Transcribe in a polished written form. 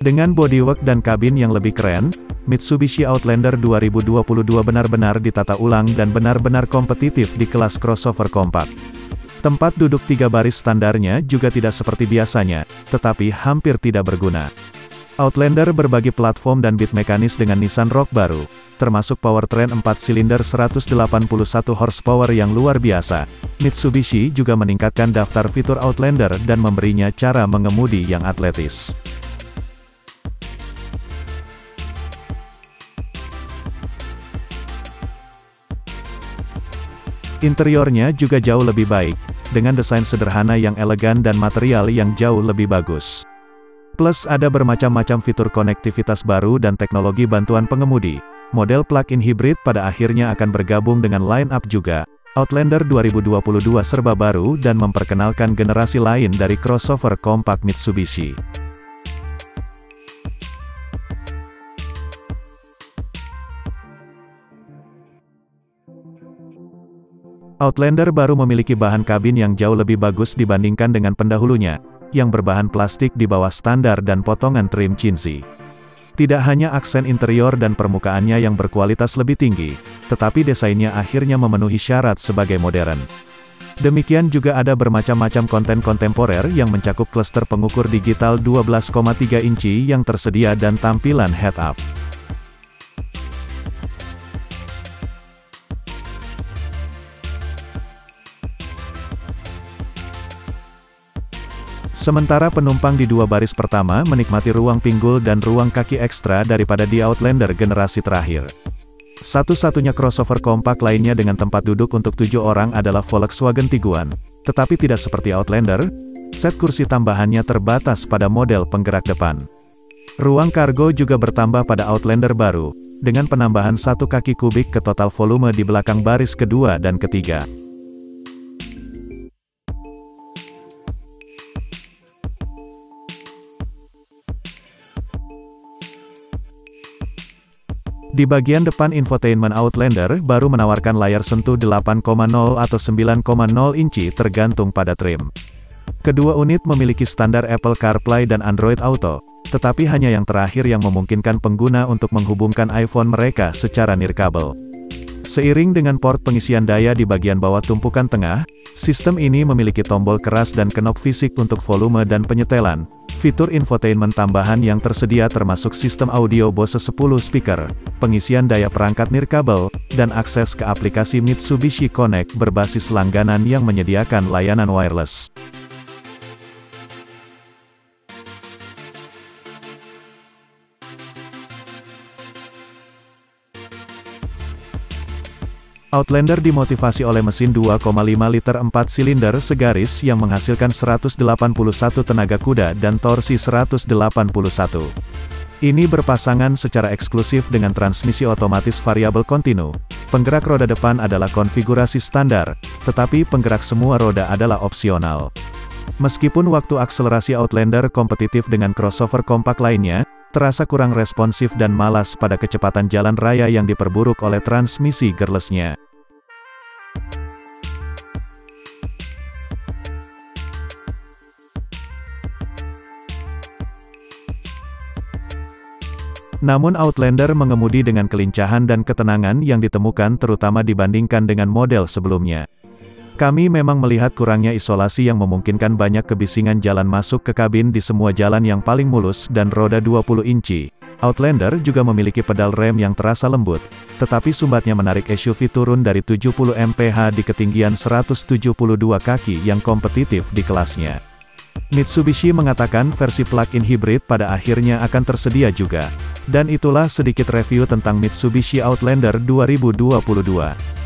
Dengan bodywork dan kabin yang lebih keren, Mitsubishi Outlander 2022 benar-benar ditata ulang dan benar-benar kompetitif di kelas crossover kompak. Tempat duduk 3 baris standarnya juga tidak seperti biasanya, tetapi hampir tidak berguna. Outlander berbagi platform dan bit mekanis dengan Nissan Rogue baru, termasuk powertrain 4 silinder 181 horsepower yang luar biasa. Mitsubishi juga meningkatkan daftar fitur Outlander dan memberinya cara mengemudi yang atletis. Interiornya juga jauh lebih baik, dengan desain sederhana yang elegan dan material yang jauh lebih bagus. Plus ada bermacam-macam fitur konektivitas baru dan teknologi bantuan pengemudi. Model plug-in hybrid pada akhirnya akan bergabung dengan line-up juga. Outlander 2022 serba baru dan memperkenalkan generasi lain dari crossover kompak Mitsubishi. Outlander baru memiliki bahan kabin yang jauh lebih bagus dibandingkan dengan pendahulunya, yang berbahan plastik di bawah standar dan potongan trim chintzy. Tidak hanya aksen interior dan permukaannya yang berkualitas lebih tinggi, tetapi desainnya akhirnya memenuhi syarat sebagai modern. Demikian juga ada bermacam-macam konten kontemporer yang mencakup cluster pengukur digital 12,3 inci yang tersedia dan tampilan head-up. Sementara penumpang di 2 baris pertama menikmati ruang pinggul dan ruang kaki ekstra daripada di Outlander generasi terakhir. Satu-satunya crossover kompak lainnya dengan tempat duduk untuk 7 orang adalah Volkswagen Tiguan. Tetapi tidak seperti Outlander, set kursi tambahannya terbatas pada model penggerak depan. Ruang kargo juga bertambah pada Outlander baru, dengan penambahan 1 kaki kubik ke total volume di belakang baris kedua dan ketiga. Di bagian depan infotainment Outlander baru menawarkan layar sentuh 8,0 atau 9,0 inci tergantung pada trim. Kedua unit memiliki standar Apple CarPlay dan Android Auto, tetapi hanya yang terakhir yang memungkinkan pengguna untuk menghubungkan iPhone mereka secara nirkabel. Seiring dengan port pengisian daya di bagian bawah tumpukan tengah, sistem ini memiliki tombol keras dan knop fisik untuk volume dan penyetelan. Fitur infotainment tambahan yang tersedia termasuk sistem audio Bose 10 speaker, pengisian daya perangkat nirkabel, dan akses ke aplikasi Mitsubishi Connect berbasis langganan yang menyediakan layanan wireless. Outlander dimotivasi oleh mesin 2,5 liter 4 silinder segaris yang menghasilkan 181 tenaga kuda dan torsi 181. Ini berpasangan secara eksklusif dengan transmisi otomatis variabel kontinu. Penggerak roda depan adalah konfigurasi standar, tetapi penggerak semua roda adalah opsional. Meskipun waktu akselerasi Outlander kompetitif dengan crossover kompak lainnya, terasa kurang responsif dan malas pada kecepatan jalan raya yang diperburuk oleh transmisi gearless-nya. Namun Outlander mengemudi dengan kelincahan dan ketenangan yang ditemukan terutama dibandingkan dengan model sebelumnya. Kami memang melihat kurangnya isolasi yang memungkinkan banyak kebisingan jalan masuk ke kabin di semua jalan yang paling mulus dan roda 20 inci. Outlander juga memiliki pedal rem yang terasa lembut, tetapi sumbatnya menarik SUV turun dari 70 mph di ketinggian 172 kaki yang kompetitif di kelasnya. Mitsubishi mengatakan versi plug-in hybrid pada akhirnya akan tersedia juga. Dan itulah sedikit review tentang Mitsubishi Outlander 2022.